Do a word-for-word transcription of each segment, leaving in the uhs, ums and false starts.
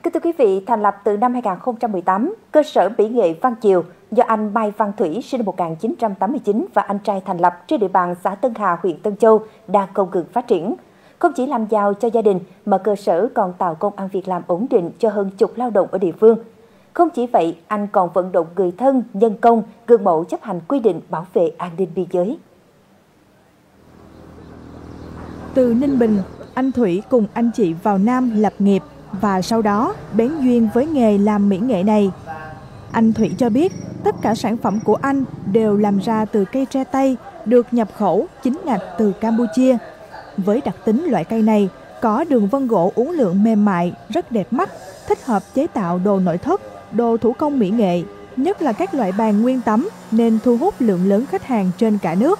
Kính thưa quý vị, thành lập từ năm hai nghìn không trăm mười tám, cơ sở mỹ nghệ Văn Chiều do anh Mai Văn Thủy sinh năm một nghìn chín trăm tám mươi chín và anh trai thành lập trên địa bàn xã Tân Hà, huyện Tân Châu đang không ngừng phát triển. Không chỉ làm giàu cho gia đình mà cơ sở còn tạo công ăn việc làm ổn định cho hơn chục lao động ở địa phương. Không chỉ vậy, anh còn vận động người thân, nhân công, gương mẫu chấp hành quy định bảo vệ an ninh biên giới. Từ Ninh Bình, anh Thủy cùng anh chị vào Nam lập nghiệp và sau đó bén duyên với nghề làm mỹ nghệ này. Anh Thủy cho biết tất cả sản phẩm của anh đều làm ra từ cây tre tây được nhập khẩu chính ngạch từ Campuchia. Với đặc tính loại cây này có đường vân gỗ uốn lượn mềm mại, rất đẹp mắt, thích hợp chế tạo đồ nội thất, đồ thủ công mỹ nghệ, nhất là các loại bàn nguyên tấm nên thu hút lượng lớn khách hàng trên cả nước.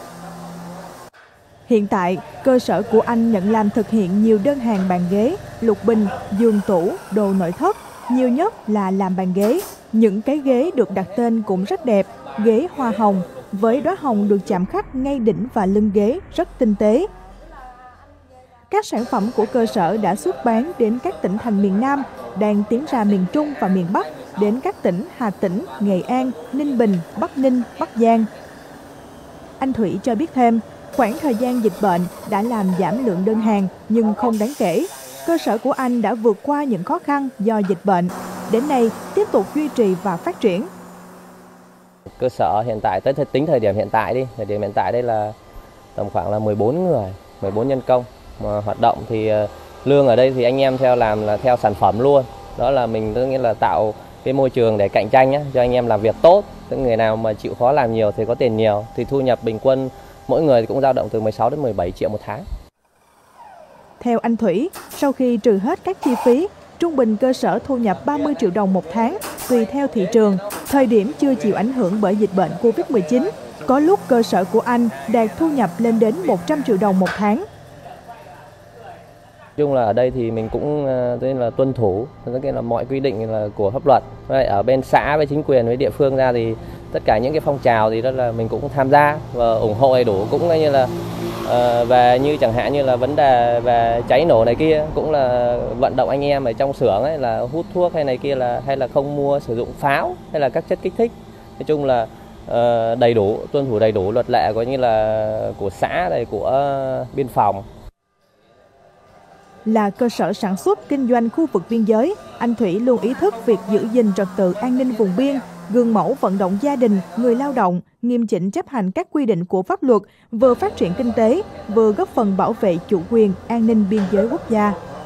Hiện tại, cơ sở của anh nhận làm thực hiện nhiều đơn hàng bàn ghế, lục bình, giường tủ, đồ nội thất, nhiều nhất là làm bàn ghế. Những cái ghế được đặt tên cũng rất đẹp, ghế hoa hồng, với đóa hồng được chạm khắc ngay đỉnh và lưng ghế rất tinh tế. Các sản phẩm của cơ sở đã xuất bán đến các tỉnh thành miền Nam, đang tiến ra miền Trung và miền Bắc, đến các tỉnh Hà Tĩnh, Nghệ An, Ninh Bình, Bắc Ninh, Bắc Giang. Anh Thủy cho biết thêm, khoảng thời gian dịch bệnh đã làm giảm lượng đơn hàng nhưng không đáng kể. Cơ sở của anh đã vượt qua những khó khăn do dịch bệnh. Đến nay, tiếp tục duy trì và phát triển. Cơ sở hiện tại, tới tính thời điểm hiện tại đi, thời điểm hiện tại đây là tầm khoảng là mười bốn người, mười bốn nhân công. Mà hoạt động thì lương ở đây thì anh em theo làm là theo sản phẩm luôn. Đó là mình tức nghĩa là tạo cái môi trường để cạnh tranh nhé, cho anh em làm việc tốt. Tức người nào mà chịu khó làm nhiều thì có tiền nhiều, thì thu nhập bình quân mỗi người cũng dao động từ mười sáu đến mười bảy triệu một tháng. Theo anh Thủy, sau khi trừ hết các chi phí, trung bình cơ sở thu nhập ba mươi triệu đồng một tháng, tùy theo thị trường. Thời điểm chưa chịu ảnh hưởng bởi dịch bệnh Covid mười chín, có lúc cơ sở của anh đạt thu nhập lên đến một trăm triệu đồng một tháng. Nói chung là ở đây thì mình cũng tức là tuân thủ tức là mọi quy định là của pháp luật. Ở bên xã với chính quyền với địa phương ra thì tất cả những cái phong trào thì đó là mình cũng tham gia và ủng hộ đầy đủ, cũng như là uh, về như chẳng hạn như là vấn đề về cháy nổ này kia cũng là vận động anh em ở trong xưởng ấy là hút thuốc hay này kia là hay là không mua sử dụng pháo hay là các chất kích thích. Nói chung là uh, đầy đủ, tuân thủ đầy đủ luật lệ coi như là của xã này, của biên phòng. Là cơ sở sản xuất kinh doanh khu vực biên giới, anh Thủy luôn ý thức việc giữ gìn trật tự an ninh vùng biên, gương mẫu vận động gia đình, người lao động, nghiêm chỉnh chấp hành các quy định của pháp luật, vừa phát triển kinh tế, vừa góp phần bảo vệ chủ quyền, an ninh biên giới quốc gia.